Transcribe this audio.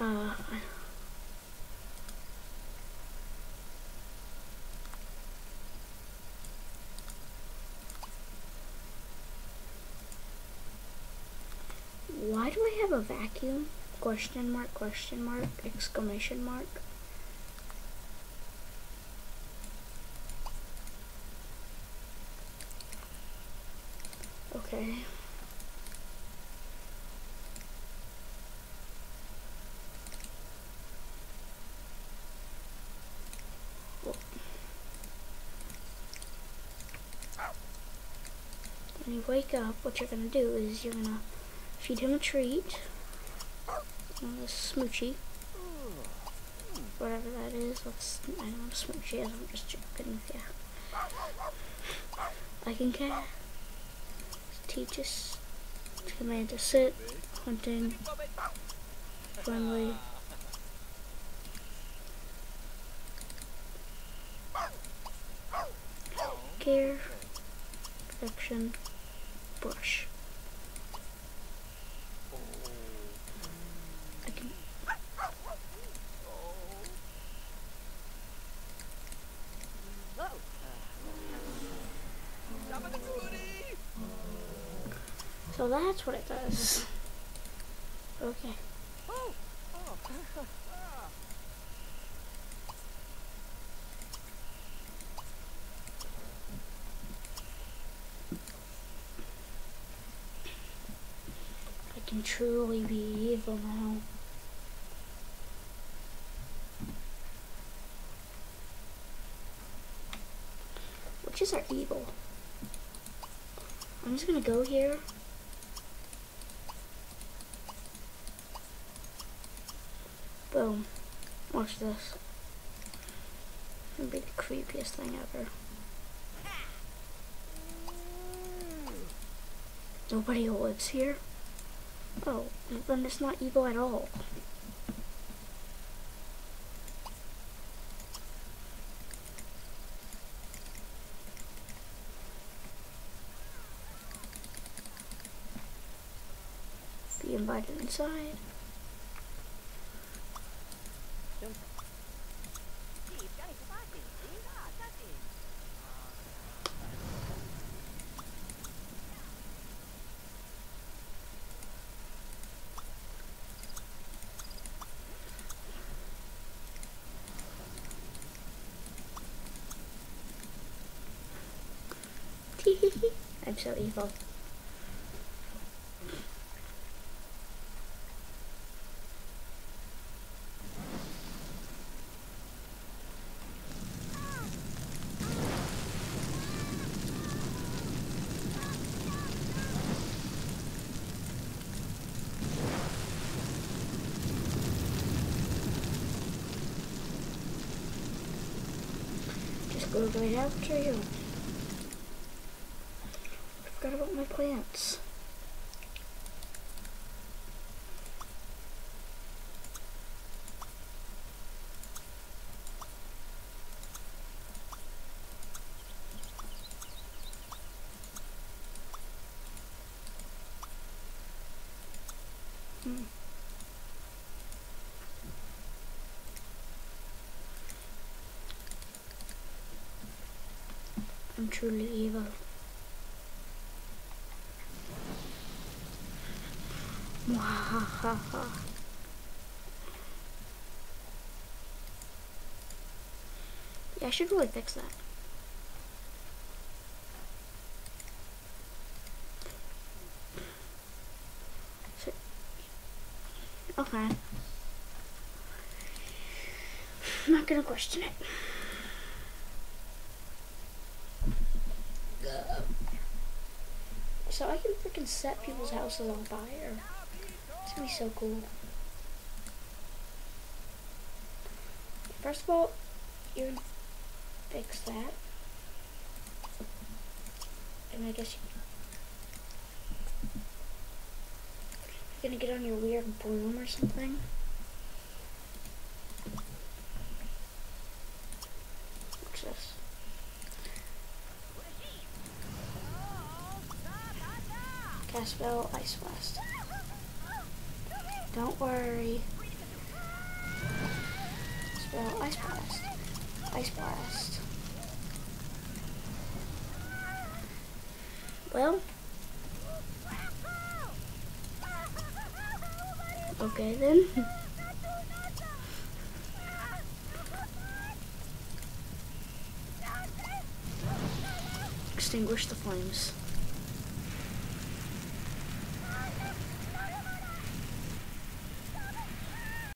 Why do I have a vacuum? Question mark, exclamation mark. Okay. When you wake up, what you're gonna do is you're gonna feed him a treat. A smoochie. Whatever that is. I don't know what a smoochie is, I'm just joking with you. Like in cat. Teach us command to sit, hunting, friendly. Care, protection, brush. I can. So that's what it does. Okay. I can truly be evil now. Witches are evil. I'm just gonna go here. Boom. Watch this. It'll be the creepiest thing ever. Nobody lives here? Oh, then it's not evil at all. Be invited inside. I'm so evil. Just go right after you. I forgot about my plants. I'm truly evil. Mwahaha. Yeah, I should really fix that. So, okay. I'm not gonna question it. So I can freaking set people's houses on fire. It's gonna be so cool. First of all, you're gonna fix that. And I guess you're gonna get on your weird broom or something. What's this? Cast spell, Ice Blast. Don't worry. Well, Ice Blast. Ice Blast. Well. Okay then. Extinguish the flames.